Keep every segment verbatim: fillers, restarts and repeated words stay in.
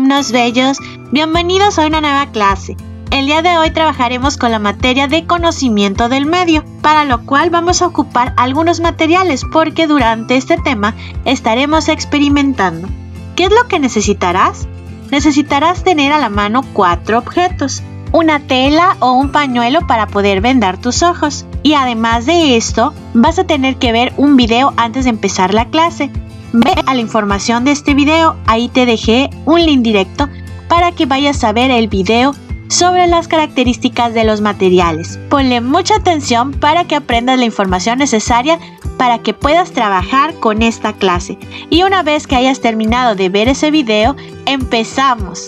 alumnos bellos, bienvenidos a una nueva clase. El día de hoy trabajaremos con la materia de conocimiento del medio, para lo cual vamos a ocupar algunos materiales porque durante este tema estaremos experimentando. ¿Qué es lo que necesitarás? Necesitarás tener a la mano cuatro objetos, una tela o un pañuelo para poder vendar tus ojos. Y además de esto, vas a tener que ver un video antes de empezar la clase. Ve a la información de este video, ahí te dejé un link directo para que vayas a ver el video sobre las características de los materiales. Ponle mucha atención para que aprendas la información necesaria para que puedas trabajar con esta clase. Y una vez que hayas terminado de ver ese video, empezamos.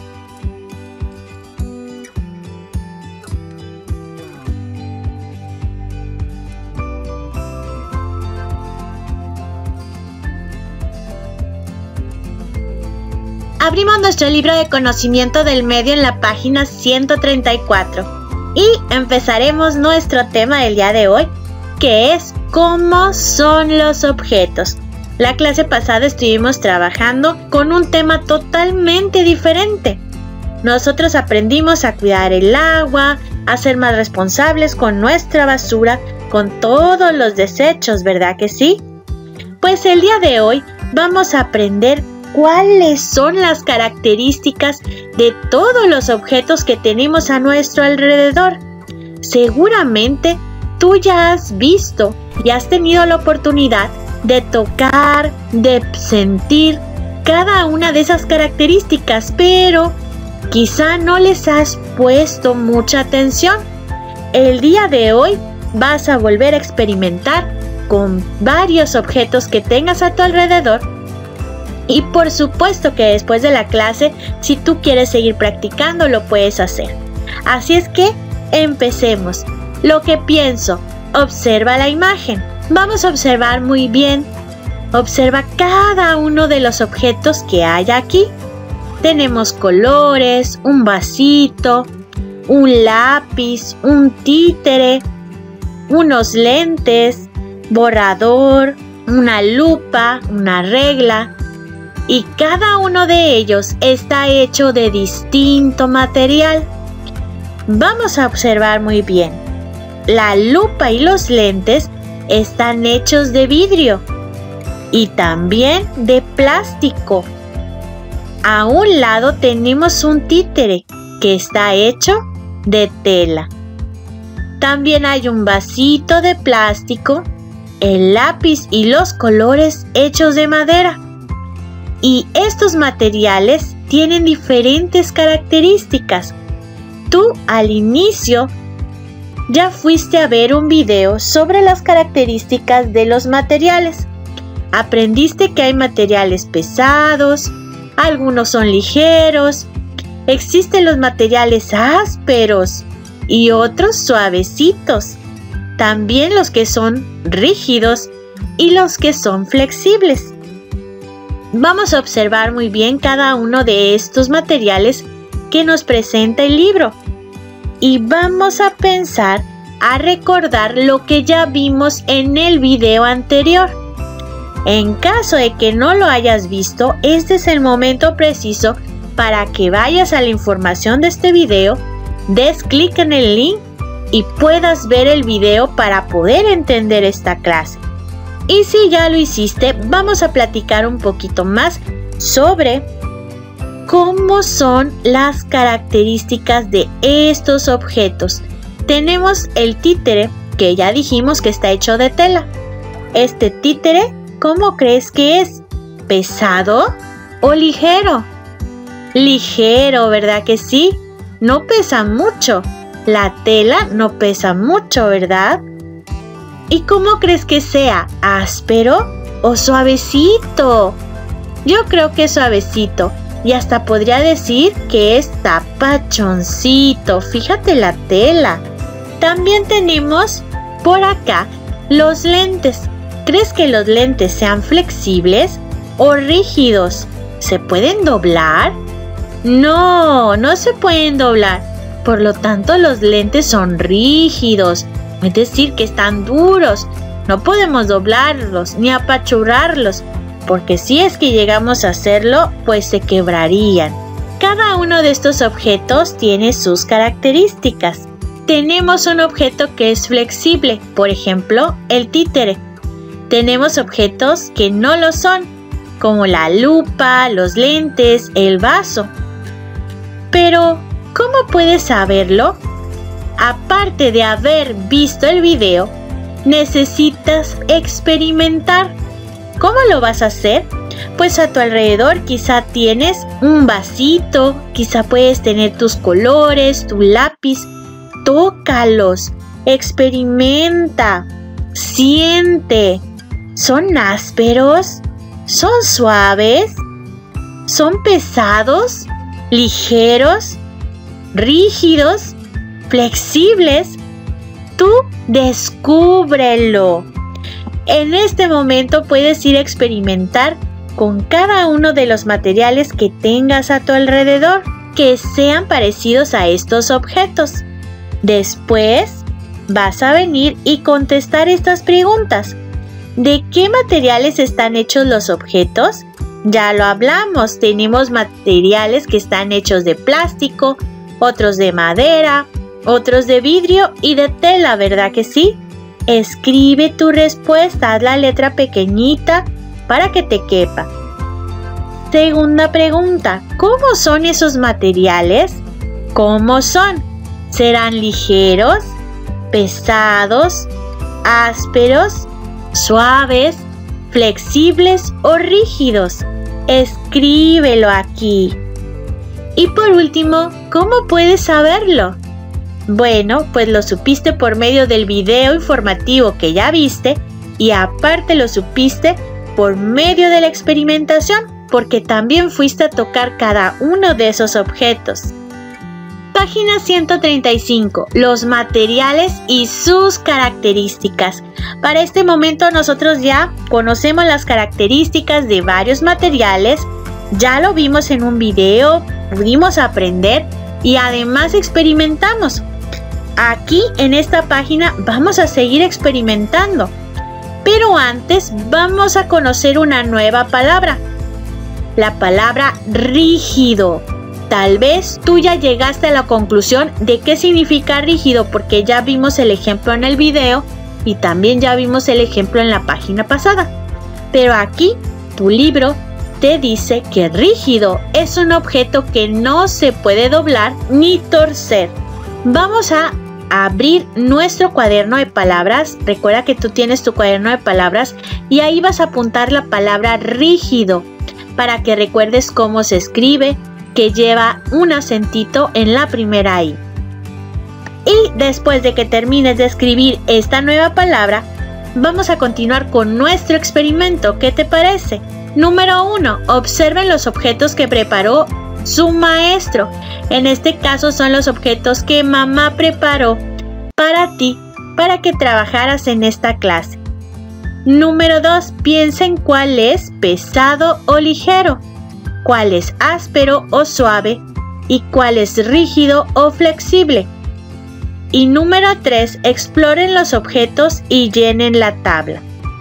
Abrimos nuestro libro de conocimiento del medio en la página ciento treinta y cuatro y empezaremos nuestro tema del día de hoy, que es ¿cómo son los objetos? La clase pasada estuvimos trabajando con un tema totalmente diferente. Nosotros aprendimos a cuidar el agua, a ser más responsables con nuestra basura, con todos los desechos, ¿verdad que sí? Pues el día de hoy vamos a aprender ¿cuáles son las características de todos los objetos que tenemos a nuestro alrededor? Seguramente tú ya has visto y has tenido la oportunidad de tocar, de sentir cada una de esas características, pero quizá no les has puesto mucha atención. El día de hoy vas a volver a experimentar con varios objetos que tengas a tu alrededor. Y por supuesto que después de la clase, si tú quieres seguir practicando, lo puedes hacer. Así es que empecemos. Lo que pienso, observa la imagen. Vamos a observar muy bien. Observa cada uno de los objetos que hay aquí. Tenemos colores, un vasito, un lápiz, un títere, unos lentes, borrador, una lupa, una regla. Y cada uno de ellos está hecho de distinto material. Vamos a observar muy bien. La lupa y los lentes están hechos de vidrio y también de plástico. A un lado tenemos un títere que está hecho de tela. También hay un vasito de plástico, el lápiz y los colores hechos de madera. Y estos materiales tienen diferentes características. Tú al inicio ya fuiste a ver un video sobre las características de los materiales. Aprendiste que hay materiales pesados, algunos son ligeros, existen los materiales ásperos y otros suavecitos. También los que son rígidos y los que son flexibles. Vamos a observar muy bien cada uno de estos materiales que nos presenta el libro y vamos a pensar, a recordar lo que ya vimos en el video anterior. En caso de que no lo hayas visto, este es el momento preciso para que vayas a la información de este video, des clic en el link y puedas ver el video para poder entender esta clase. Y si ya lo hiciste, vamos a platicar un poquito más sobre cómo son las características de estos objetos. Tenemos el títere, que ya dijimos que está hecho de tela. Este títere, ¿cómo crees que es? ¿Pesado o ligero? Ligero, ¿verdad que sí? No pesa mucho. La tela no pesa mucho, ¿verdad? ¿Y cómo crees que sea? ¿Áspero o suavecito? Yo creo que es suavecito y hasta podría decir que es tapachoncito. Fíjate la tela. También tenemos por acá los lentes. ¿Crees que los lentes sean flexibles o rígidos? ¿Se pueden doblar? No, no se pueden doblar. Por lo tanto, los lentes son rígidos. Es decir, que están duros. No podemos doblarlos ni apachurrarlos, porque si es que llegamos a hacerlo, pues se quebrarían. Cada uno de estos objetos tiene sus características. Tenemos un objeto que es flexible, por ejemplo, el títere. Tenemos objetos que no lo son, como la lupa, los lentes, el vaso. Pero, ¿cómo puedes saberlo? Aparte de haber visto el video, necesitas experimentar. ¿Cómo lo vas a hacer? Pues a tu alrededor quizá tienes un vasito, quizá puedes tener tus colores, tu lápiz. Tócalos, experimenta, siente. ¿Son ásperos? ¿Son suaves? ¿Son pesados? ¿Ligeros? ¿Rígidos? ¿Flexibles? Tú descúbrelo. En este momento puedes ir a experimentar con cada uno de los materiales que tengas a tu alrededor, que sean parecidos a estos objetos. Después vas a venir y contestar estas preguntas. ¿De qué materiales están hechos los objetos? Ya lo hablamos, tenemos materiales que están hechos de plástico, otros de madera, otros de vidrio y de tela, ¿verdad que sí? Escribe tu respuesta, haz la letra pequeñita para que te quepa. Segunda pregunta, ¿cómo son esos materiales? ¿Cómo son? ¿Serán ligeros, pesados, ásperos, suaves, flexibles o rígidos? Escríbelo aquí. Y por último, ¿cómo puedes saberlo? Bueno, pues lo supiste por medio del video informativo que ya viste y aparte lo supiste por medio de la experimentación, porque también fuiste a tocar cada uno de esos objetos. Página ciento treinta y cinco. Los materiales y sus características. Para este momento nosotros ya conocemos las características de varios materiales, ya lo vimos en un video, pudimos aprender y además experimentamos. Aquí en esta página vamos a seguir experimentando, pero antes vamos a conocer una nueva palabra, la palabra rígido. Tal vez tú ya llegaste a la conclusión de qué significa rígido porque ya vimos el ejemplo en el video y también ya vimos el ejemplo en la página pasada. Pero aquí tu libro te dice que rígido es un objeto que no se puede doblar ni torcer. Vamos a abrir nuestro cuaderno de palabras. Recuerda que tú tienes tu cuaderno de palabras y ahí vas a apuntar la palabra rígido para que recuerdes cómo se escribe, que lleva un acentito en la primera I. Y después de que termines de escribir esta nueva palabra, vamos a continuar con nuestro experimento. ¿Qué te parece? Número uno. Observen los objetos que preparó su maestro. En este caso son los objetos que mamá preparó para ti, para que trabajaras en esta clase. Número dos. Piensa en cuál es pesado o ligero, cuál es áspero o suave y cuál es rígido o flexible. Y número tres. Exploren los objetos y llenen la tabla.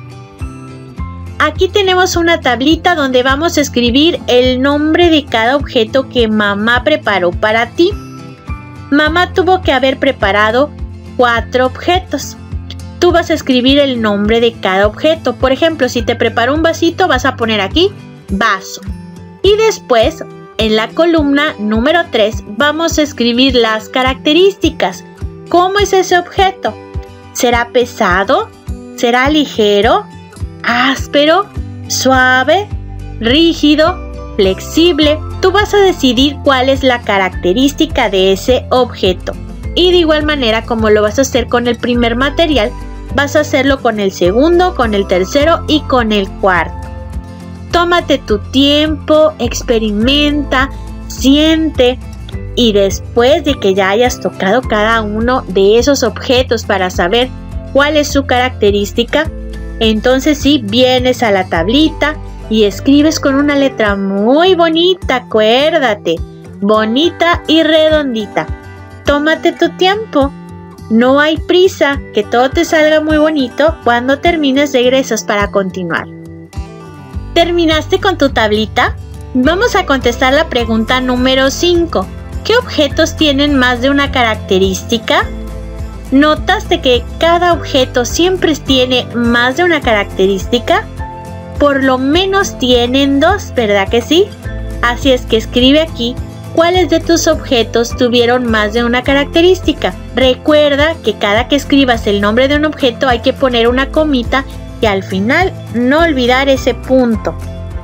Aquí tenemos una tablita donde vamos a escribir el nombre de cada objeto que mamá preparó para ti. Mamá tuvo que haber preparado cuatro objetos. Tú vas a escribir el nombre de cada objeto. Por ejemplo, si te preparó un vasito, vas a poner aquí vaso. Y después, en la columna número tres, vamos a escribir las características. ¿Cómo es ese objeto? ¿Será pesado? ¿Será ligero? ¿Áspero? ¿Suave? ¿Rígido? ¿Flexible? Tú vas a decidir cuál es la característica de ese objeto. Y de igual manera, como lo vas a hacer con el primer material, vas a hacerlo con el segundo, con el tercero y con el cuarto. Tómate tu tiempo, experimenta, siente y después de que ya hayas tocado cada uno de esos objetos para saber cuál es su característica, entonces sí vienes a la tablita y escribes con una letra muy bonita, acuérdate, bonita y redondita. Tómate tu tiempo, no hay prisa, que todo te salga muy bonito. Cuando termines regresas para continuar. ¿Terminaste con tu tablita? Vamos a contestar la pregunta número cinco. ¿Qué objetos tienen más de una característica? ¿Notaste que cada objeto siempre tiene más de una característica? Por lo menos tienen dos, ¿verdad que sí? Así es que escribe aquí cuáles de tus objetos tuvieron más de una característica. Recuerda que cada que escribas el nombre de un objeto hay que poner una comita y al final no olvidar ese punto.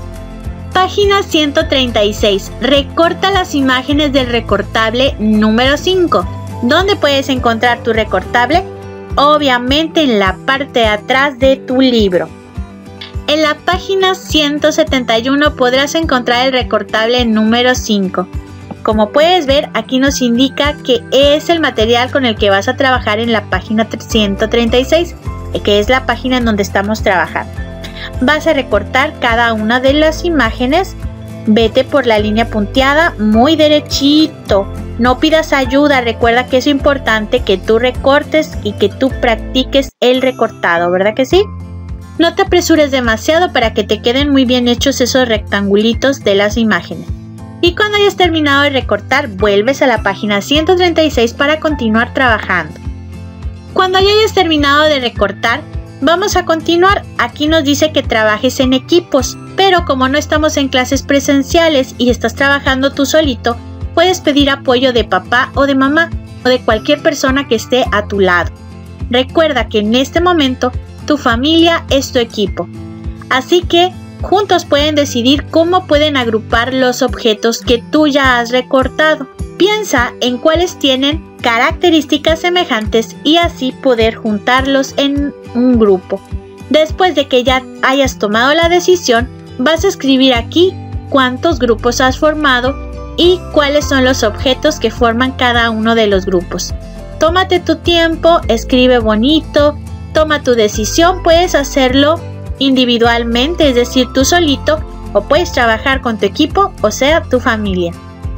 Página ciento treinta y seis. Recorta las imágenes del recortable número cinco. ¿Dónde puedes encontrar tu recortable? Obviamente en la parte de atrás de tu libro. En la página ciento setenta y uno podrás encontrar el recortable número cinco. Como puedes ver, aquí nos indica que es el material con el que vas a trabajar en la página ciento treinta y seis, que es la página en donde estamos trabajando. Vas a recortar cada una de las imágenes. Vete por la línea punteada muy derechito. No pidas ayuda. Recuerda que es importante que tú recortes y que tú practiques el recortado, ¿verdad que sí? No te apresures demasiado para que te queden muy bien hechos esos rectangulitos de las imágenes. Y cuando hayas terminado de recortar, vuelves a la página ciento treinta y seis para continuar trabajando. Cuando ya hayas terminado de recortar, vamos a continuar. Aquí nos dice que trabajes en equipos, pero como no estamos en clases presenciales y estás trabajando tú solito, puedes pedir apoyo de papá o de mamá o de cualquier persona que esté a tu lado. Recuerda que en este momento tu familia es tu equipo, así que juntos pueden decidir cómo pueden agrupar los objetos que tú ya has recortado. Piensa en cuáles tienen características semejantes y así poder juntarlos en un grupo. Después de que ya hayas tomado la decisión, vas a escribir aquí cuántos grupos has formado y cuáles son los objetos que forman cada uno de los grupos. Tómate tu tiempo, escribe bonito, toma tu decisión. Puedes hacerlo individualmente, es decir, tú solito, o puedes trabajar con tu equipo, o sea, tu familia.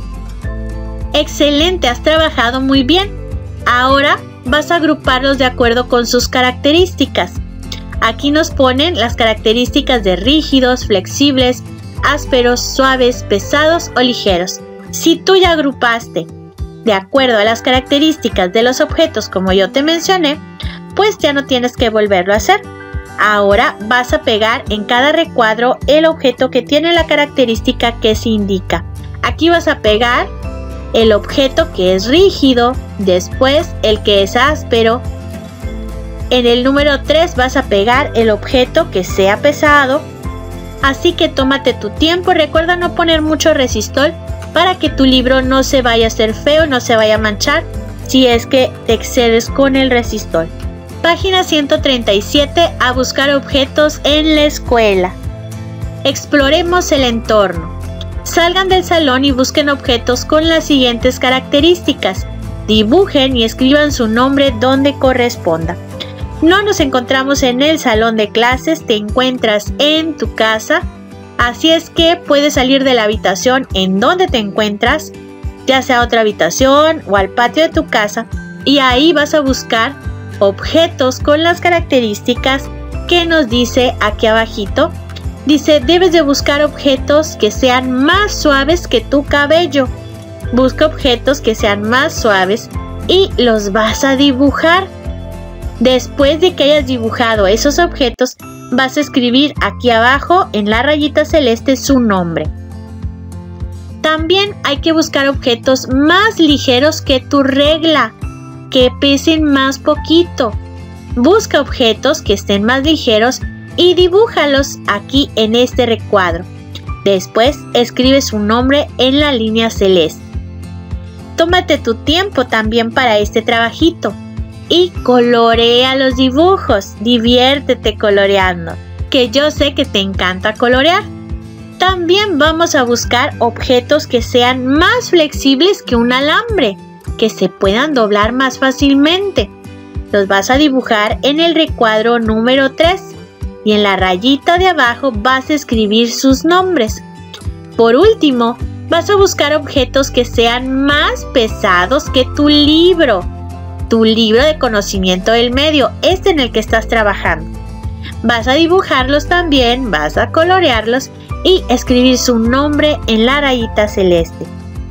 Excelente, has trabajado muy bien. Ahora vas a agruparlos de acuerdo con sus características. Aquí nos ponen las características de rígidos, flexibles, ásperos, suaves, pesados o ligeros. Si tú ya agrupaste de acuerdo a las características de los objetos como yo te mencioné, pues ya no tienes que volverlo a hacer. Ahora vas a pegar en cada recuadro el objeto que tiene la característica que se indica. Aquí vas a pegar el objeto que es rígido, después el que es áspero. En el número tres vas a pegar el objeto que sea pesado. Así que tómate tu tiempo, recuerda no poner mucho resistol para que tu libro no se vaya a hacer feo, no se vaya a manchar si es que te excedes con el resistol. Página ciento treinta y siete. A buscar objetos en la escuela. Exploremos el entorno. Salgan del salón y busquen objetos con las siguientes características. Dibujen y escriban su nombre donde corresponda. No nos encontramos en el salón de clases, te encuentras en tu casa, así es que puedes salir de la habitación en donde te encuentras, ya sea a otra habitación o al patio de tu casa, y ahí vas a buscar objetos con las características que nos dice aquí abajito. Dice, debes de buscar objetos que sean más suaves que tu cabello. Busca objetos que sean más suaves y los vas a dibujar. Después de que hayas dibujado esos objetos, vas a escribir aquí abajo en la rayita celeste su nombre. También hay que buscar objetos más ligeros que tu regla, que pesen más poquito. Busca objetos que estén más ligeros y dibújalos aquí en este recuadro. Después escribe su nombre en la línea celeste. Tómate tu tiempo también para este trabajito y colorea los dibujos. Diviértete coloreando, que yo sé que te encanta colorear. También vamos a buscar objetos que sean más flexibles que un alambre, que se puedan doblar más fácilmente. Los vas a dibujar en el recuadro número tres y en la rayita de abajo vas a escribir sus nombres. Por último, vas a buscar objetos que sean más pesados que tu libro, tu libro de conocimiento del medio, este en el que estás trabajando. Vas a dibujarlos también, vas a colorearlos y escribir su nombre en la rayita celeste.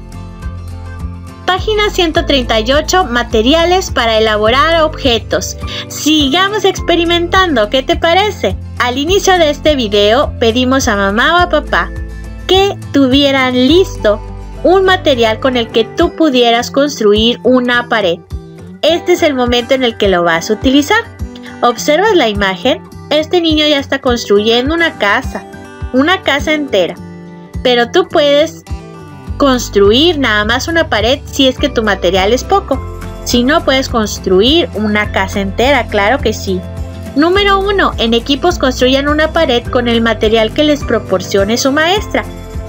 Página ciento treinta y ocho. Materiales para elaborar objetos. Sigamos experimentando, ¿qué te parece? Al inicio de este video pedimos a mamá o a papá que tuvieran listo un material con el que tú pudieras construir una pared. Este es el momento en el que lo vas a utilizar. ¿Observas la imagen? Este niño ya está construyendo una casa, una casa entera. Pero tú puedes construir nada más una pared si es que tu material es poco. Si no, puedes construir una casa entera, claro que sí. Número uno. En equipos construyan una pared con el material que les proporcione su maestra.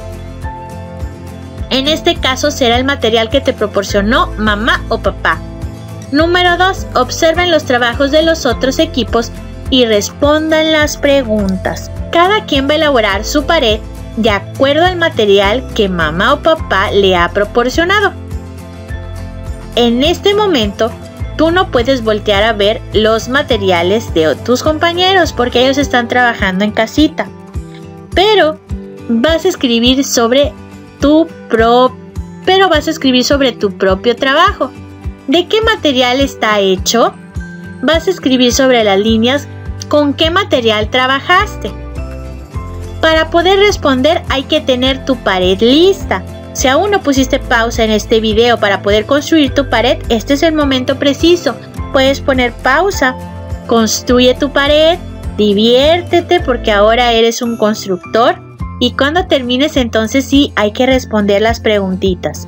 En este caso será el material que te proporcionó mamá o papá. Número dos. Observen los trabajos de los otros equipos y respondan las preguntas. Cada quien va a elaborar su pared de acuerdo al material que mamá o papá le ha proporcionado. En este momento, tú no puedes voltear a ver los materiales de tus compañeros porque ellos están trabajando en casita. Pero vas a escribir sobre tu pro, pero vas a escribir sobre tu propio trabajo. ¿De qué material está hecho? Vas a escribir sobre las líneas con qué material trabajaste. Para poder responder hay que tener tu pared lista. Si aún no pusiste pausa en este video para poder construir tu pared, este es el momento preciso. Puedes poner pausa, construye tu pared, diviértete porque ahora eres un constructor. Y cuando termines, entonces sí hay que responder las preguntitas.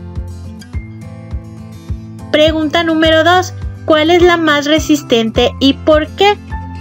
Pregunta número dos. ¿Cuál es la más resistente y por qué?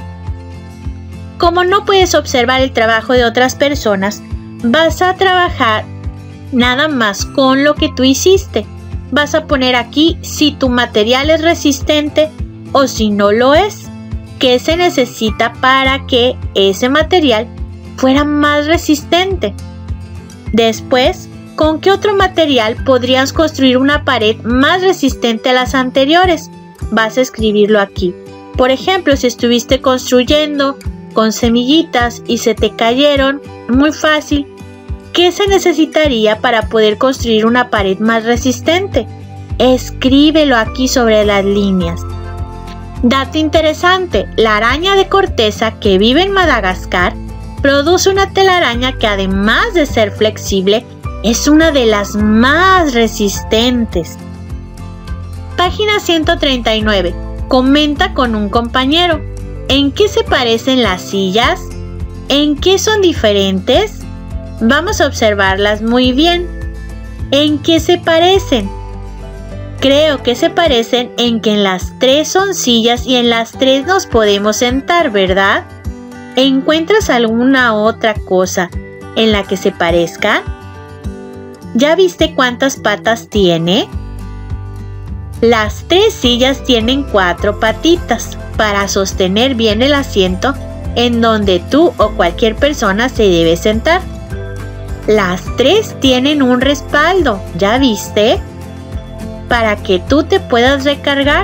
Como no puedes observar el trabajo de otras personas, vas a trabajar nada más con lo que tú hiciste. Vas a poner aquí si tu material es resistente o si no lo es. ¿Qué se necesita para que ese material fuera más resistente? Después, ¿con qué otro material podrías construir una pared más resistente a las anteriores? Vas a escribirlo aquí. Por ejemplo, si estuviste construyendo con semillitas y se te cayeron, muy fácil. ¿Qué se necesitaría para poder construir una pared más resistente? Escríbelo aquí sobre las líneas. Dato interesante, la araña de corteza que vive en Madagascar produce una telaraña que además de ser flexible, es una de las más resistentes. Página ciento treinta y nueve. Comenta con un compañero. ¿En qué se parecen las sillas? ¿En qué son diferentes? Vamos a observarlas muy bien. ¿En qué se parecen? Creo que se parecen en que en las tres son sillas y en las tres nos podemos sentar, ¿verdad? ¿Encuentras alguna otra cosa en la que se parezca? ¿Ya viste cuántas patas tiene? Las tres sillas tienen cuatro patitas para sostener bien el asiento en donde tú o cualquier persona se debe sentar. Las tres tienen un respaldo, ¿ya viste? Para que tú te puedas recargar.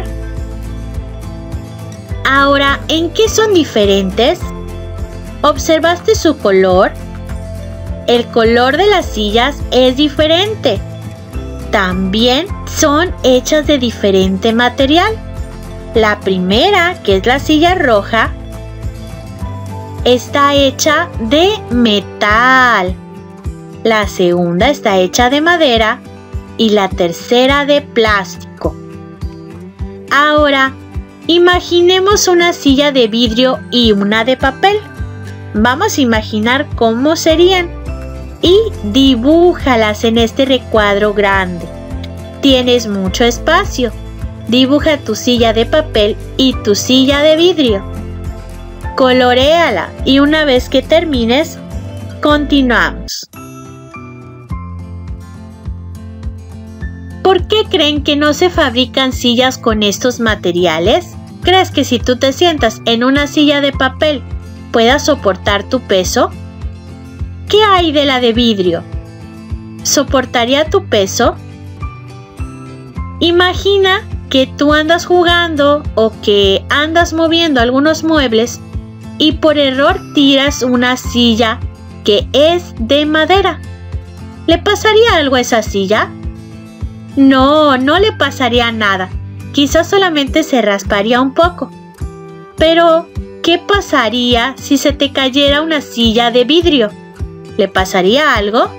Ahora, ¿en qué son diferentes? ¿Observaste su color? El color de las sillas es diferente. También son hechas de diferente material. La primera, que es la silla roja, está hecha de metal. La segunda está hecha de madera y la tercera de plástico. Ahora, imaginemos una silla de vidrio y una de papel. Vamos a imaginar cómo serían y dibújalas en este recuadro grande. Tienes mucho espacio. Dibuja tu silla de papel y tu silla de vidrio. Coloréala y una vez que termines, continuamos. ¿Por qué creen que no se fabrican sillas con estos materiales? ¿Crees que si tú te sientas en una silla de papel puedas soportar tu peso? ¿Qué hay de la de vidrio? ¿Soportaría tu peso? Imagina que tú andas jugando o que andas moviendo algunos muebles y por error tiras una silla que es de madera. ¿Le pasaría algo a esa silla? No, no le pasaría nada. Quizás solamente se rasparía un poco. Pero, ¿qué pasaría si se te cayera una silla de vidrio? ¿Le pasaría algo?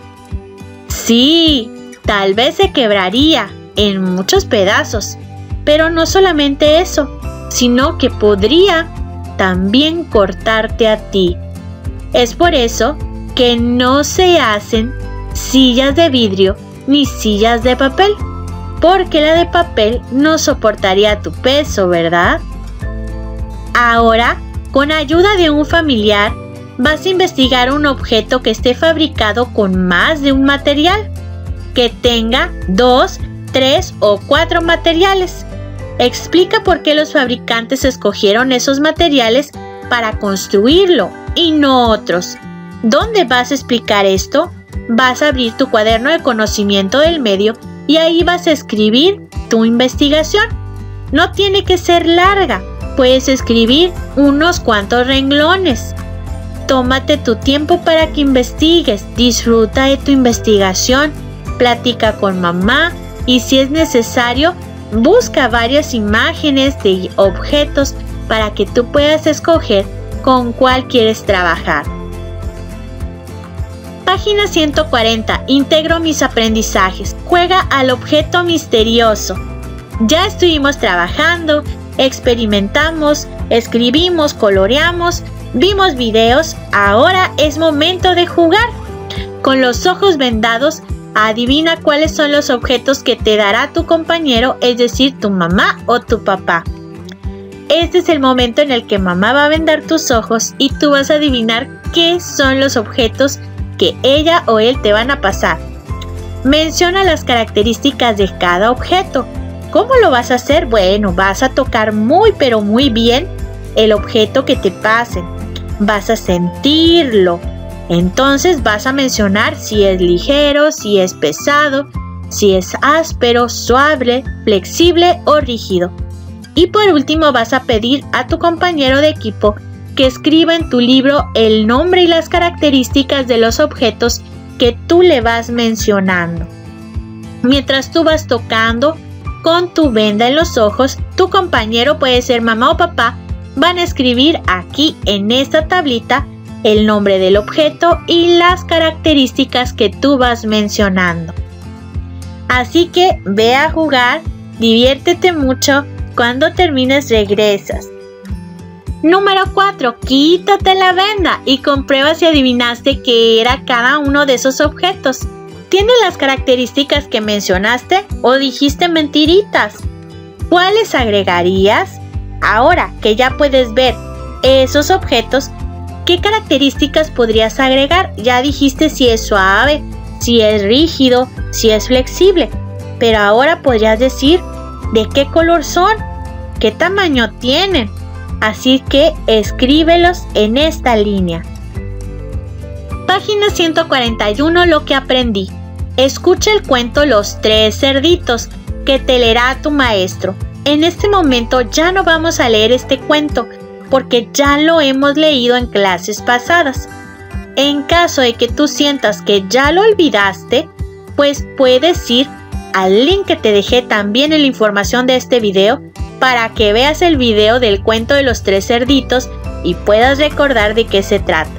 Sí, tal vez se quebraría en muchos pedazos. Pero no solamente eso, sino que podría también cortarte a ti. Es por eso que no se hacen sillas de vidrio ni sillas de papel, porque la de papel no soportaría tu peso, ¿verdad? Ahora, con ayuda de un familiar, vas a investigar un objeto que esté fabricado con más de un material, que tenga dos, tres o cuatro materiales. Explica por qué los fabricantes escogieron esos materiales para construirlo y no otros. ¿Dónde vas a explicar esto? Vas a abrir tu cuaderno de conocimiento del medio y ahí vas a escribir tu investigación. No tiene que ser larga, puedes escribir unos cuantos renglones. Tómate tu tiempo para que investigues, disfruta de tu investigación, platica con mamá y si es necesario, busca varias imágenes de objetos para que tú puedas escoger con cuál quieres trabajar. Página ciento cuarenta. Integro mis aprendizajes. Juega al objeto misterioso. Ya estuvimos trabajando, experimentamos, escribimos, coloreamos, vimos videos. Ahora es momento de jugar. Con los ojos vendados, adivina cuáles son los objetos que te dará tu compañero, es decir, tu mamá o tu papá. Este es el momento en el que mamá va a vendar tus ojos y tú vas a adivinar qué son los objetos que ella o él te van a pasar. Menciona las características de cada objeto. ¿Cómo lo vas a hacer? Bueno, vas a tocar muy pero muy bien el objeto que te pasen. Vas a sentirlo. Entonces vas a mencionar si es ligero, si es pesado, si es áspero, suave, flexible o rígido. Y por último vas a pedir a tu compañero de equipo que escriba en tu libro el nombre y las características de los objetos que tú le vas mencionando. Mientras tú vas tocando con tu venda en los ojos, tu compañero, puede ser mamá o papá, van a escribir aquí en esta tablita el nombre del objeto y las características que tú vas mencionando. Así que ve a jugar, diviértete mucho, cuando termines regresas. Número cuatro. Quítate la venda y comprueba si adivinaste qué era cada uno de esos objetos. ¿Tiene las características que mencionaste o dijiste mentiritas? ¿Cuáles agregarías? Ahora que ya puedes ver esos objetos, ¿qué características podrías agregar? Ya dijiste si es suave, si es rígido, si es flexible. Pero ahora podrías decir de qué color son, qué tamaño tienen. Así que escríbelos en esta línea. Página ciento cuarenta y uno. Lo que aprendí. Escucha el cuento Los tres cerditos que te leerá tu maestro. En este momento ya no vamos a leer este cuento porque ya lo hemos leído en clases pasadas. En caso de que tú sientas que ya lo olvidaste, pues puedes ir al link que te dejé también en la información de este video para que veas el video del cuento de los tres cerditos y puedas recordar de qué se trata.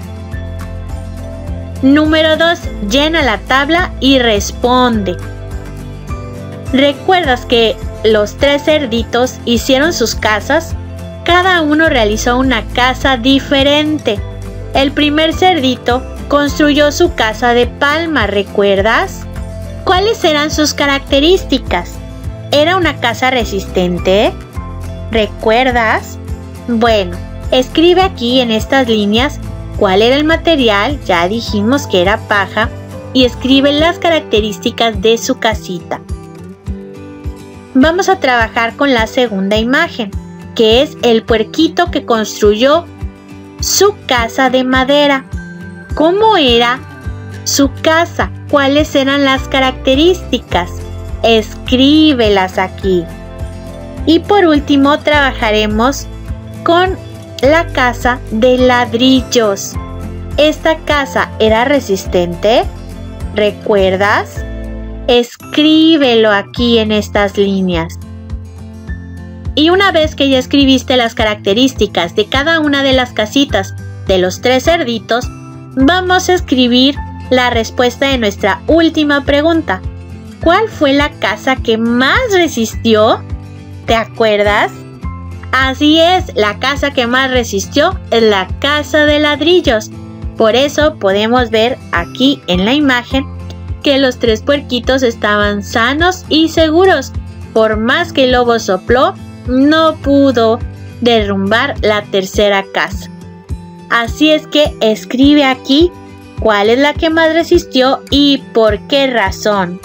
Número dos. Llena la tabla y responde. ¿Recuerdas que los tres cerditos hicieron sus casas? Cada uno realizó una casa diferente. El primer cerdito construyó su casa de palma, ¿recuerdas? ¿Cuáles eran sus características? ¿Era una casa resistente? ¿Recuerdas? Bueno, escribe aquí en estas líneas cuál era el material, ya dijimos que era paja, y escribe las características de su casita. Vamos a trabajar con la segunda imagen, que es el puerquito que construyó su casa de madera. ¿Cómo era su casa? ¿Cuáles eran las características? Escríbelas aquí. Y por último trabajaremos con la casa de ladrillos. ¿esta casa era resistente? ¿Recuerdas? Escríbelo aquí en estas líneas. Y una vez que ya escribiste las características de cada una de las casitas de los tres cerditos, vamos a escribir la respuesta de nuestra última pregunta. ¿Cuál fue la casa que más resistió? ¿Te acuerdas? Así es, la casa que más resistió es la casa de ladrillos. Por eso podemos ver aquí en la imagen que los tres puerquitos estaban sanos y seguros. Por más que el lobo sopló, no pudo derrumbar la tercera casa. Así es que escribe aquí cuál es la que más resistió y por qué razón.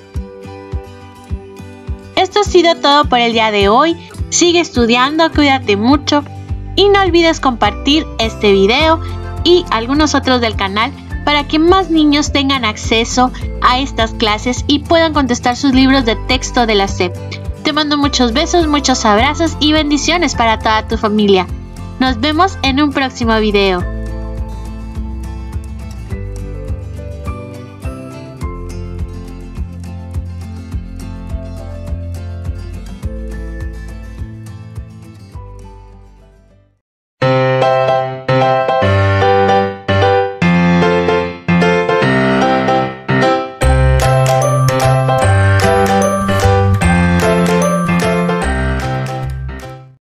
Esto ha sido todo por el día de hoy. Sigue estudiando, cuídate mucho y no olvides compartir este video y algunos otros del canal para que más niños tengan acceso a estas clases y puedan contestar sus libros de texto de la S E P. Te mando muchos besos, muchos abrazos y bendiciones para toda tu familia. Nos vemos en un próximo video.